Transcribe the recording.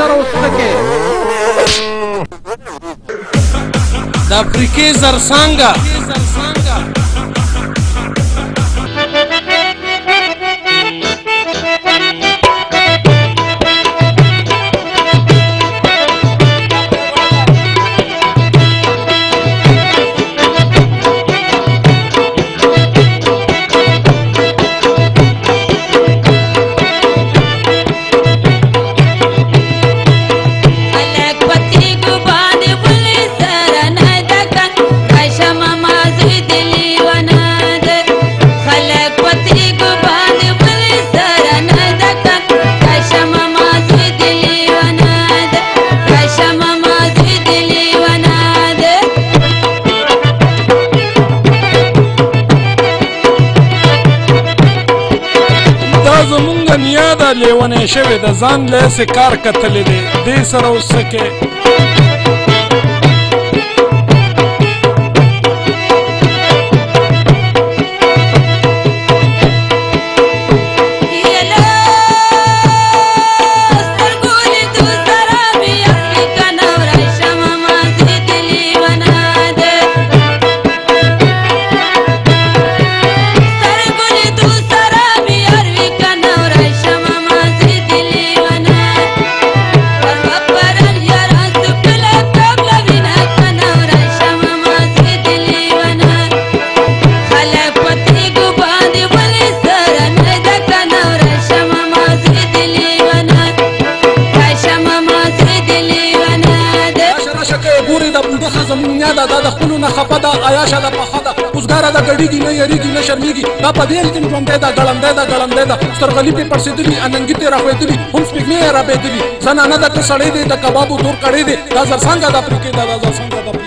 سره وسکه د افریقې زرڅانګه لیونی شوی د ځان لاسې کار کتلی دی دې سره وسکې دا د خپلو نه خفه ده عیاشه ده پخه ده اوزګاره ده ګډېږي نه یېرېږي نه شرمېږي دا په دې التم ژوندی ده ګړندی ده ګړندی ده سترغلي پې پړسېدلي اننګي تې راښوېدلي هم سپېږمې یې رابېدلي زنانه ده که سړی دی د کبابو تور کړی دی دا زرڅانګه د افریقې ده دا زرڅانګه د